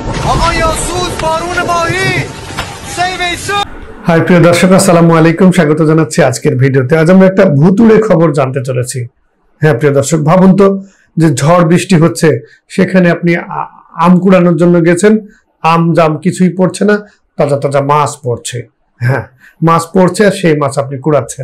High প্রিয় দর্শক, আসসালামু আলাইকুম। স্বাগত জানাচ্ছি আজকের ভিডিওতে। আজ আমরা একটা ভুতুড়ে খবর জানতে চলেছি। হ্যাঁ প্রিয় দর্শক, ভাবুন তো যে ঝড় বৃষ্টি হচ্ছে, সেখানে আপনি আম কুড়ানোর জন্য গেছেন, আম জাম কিছুই পড়ছে না, তাজা তাজা মাছ পড়ছে। হ্যাঁ, মাছ পড়ছে আর সেই মাছ আপনি কুড়াচ্ছেন।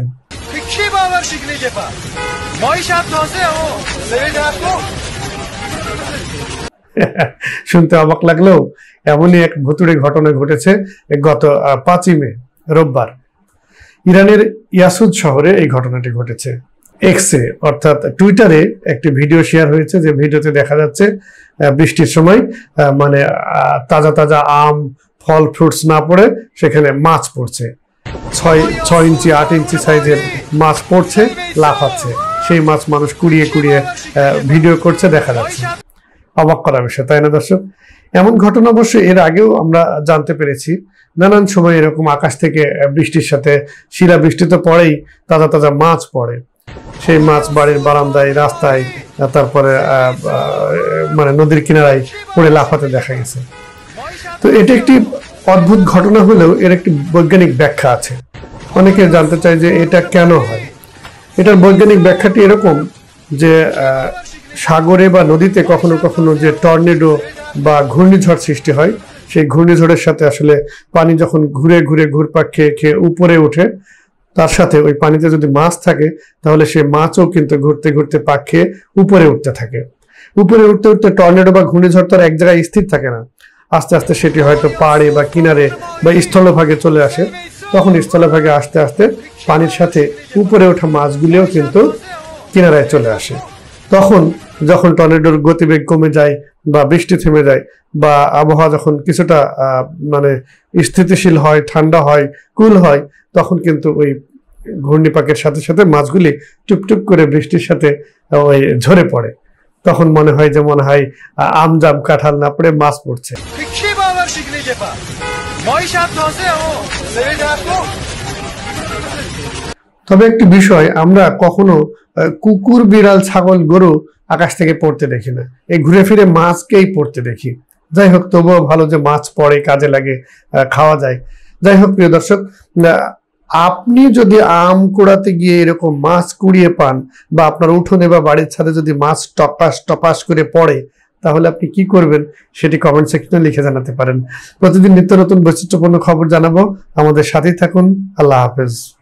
শুনতে অবাক লাগলেও এমনই এক ভুতুড়ে ঘটনা ঘটেছে গত 5ই মে রোববার। ইরানের ইয়াসুদ শহরে এই ঘটনাটি ঘটেছে। এক্সে অর্থাৎ টুইটারে একটি ভিডিও শেয়ার হয়েছে, যে ভিডিওতে দেখা যাচ্ছে বৃষ্টির সময় মানে তাজা তাজা আম ফল ফ্রুটস না পড়ে সেখানে মাছ পড়ছে। 6 ইঞ্চি 8 ইঞ্চি সাইজের মাছ পড়ছে, লাফাচ্ছে। সেই মাছ মানুষ কুড়িয়ে কুড়িয়ে ভিডিও করছে, দেখা যাচ্ছে। অবাক করা বিষয়, তাই না দর্শক? এমন ঘটনা অবশ্য এর আগেও আমরা জানতে পেরেছি। নানান সময় এরকম আকাশ থেকে বৃষ্টির সাথে শিলা বৃষ্টি তো পড়েই, তাজা তাজা মাছ পড়ে। সেই মাছ বাড়ির বারান্দায়, রাস্তায়, তারপরে মানে নদীর কিনারায় পড়ে লাফাতে দেখা গেছে। তো এটা একটি অদ্ভুত ঘটনা হলেও এর একটি বৈজ্ঞানিক ব্যাখ্যা আছে। অনেকে জানতে চায় যে এটা কেন হয়। এটার বৈজ্ঞানিক ব্যাখ্যাটি এরকম যে সাগরে বা নদীতে কখনো কখনো যে টর্নেডো বা ঘূর্ণিঝড় সৃষ্টি হয়, সেই ঘূর্ণিঝড়ের সাথে আসলে পানি যখন ঘুরে ঘুরে ঘুরপাক খেয়ে খেয়ে উপরে ওঠে, তার সাথে ওই পানিতে যদি মাছ থাকে, তাহলে সেই মাছও কিন্তু ঘুরতে ঘুরতে পাক খেয়ে উপরে উঠতে থাকে। উপরে উঠতে উঠতে টর্নেডো বা ঘূর্ণিঝড় তো আর এক জায়গায় স্থির থাকে না, আস্তে আস্তে সেটি হয়তো পাড়ে বা কিনারে বা স্থলভাগে চলে আসে। তখন স্থলভাগে আস্তে আস্তে পানির সাথে উপরে ওঠা মাছগুলিও কিন্তু কিনারায় চলে আসে। তখন যখন টর্নেডোর গতিবেগ কমে যায় বা বৃষ্টি থেমে যায় বা আবহাওয়া যখন কিছুটা মানে স্থিতিশীল হয়, ঠান্ডা হয়, কুল হয়, তখন কিন্তু ওই ঘূর্ণিপাকের সাথে সাথে মাছগুলি টুপটুপ করে বৃষ্টির সাথে ওই ঝরে পড়ে। তখন মনে হয় যে আম জাম কাঁঠাল না পড়ে মাছ পড়ছে। তবে একটি বিষয়, আমরা কখনো কুকুর, বিড়াল, ছাগল, গরু আকাশ থেকে পড়তে দেখি না। এই ঘুরে ফিরে মাছকেই পড়তে দেখি। যাই হোক, তবুও ভালো যে মাছ পড়ে, কাজে লাগে, খাওয়া যায়। যাই হোক প্রিয় দর্শক, আপনি যদি আম কুড়াতে গিয়ে এরকম মাছ কুড়িয়ে পান, বা আপনার উঠোনে বা বাড়ির ছাদে যদি মাছ টপাস টপাস করে পড়ে, তাহলে আপনি কি করবেন সেটি কমেন্ট সেকশনে লিখে জানাতে পারেন। প্রতিদিন নিত্য নতুন বৈচিত্র্যপূর্ণ খবর জানাবো, আমাদের সাথেই থাকুন। আল্লাহ হাফেজ।